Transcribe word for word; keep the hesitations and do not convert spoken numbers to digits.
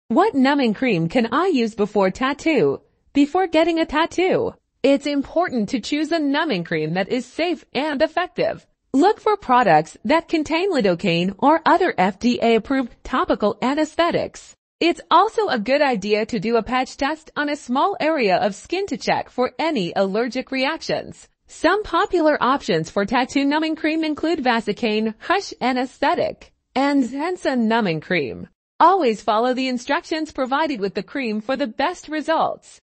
What numbing cream can I use before tattoo? Before getting a tattoo, it's important to choose a numbing cream that is safe and effective. Look for products that contain lidocaine or other F D A-approved topical anesthetics. It's also a good idea to do a patch test on a small area of skin to check for any allergic reactions. Some popular options for tattoo numbing cream include Vasecaine Hush Anesthetic and Zensa Numbing Cream. Always follow the instructions provided with the cream for the best results.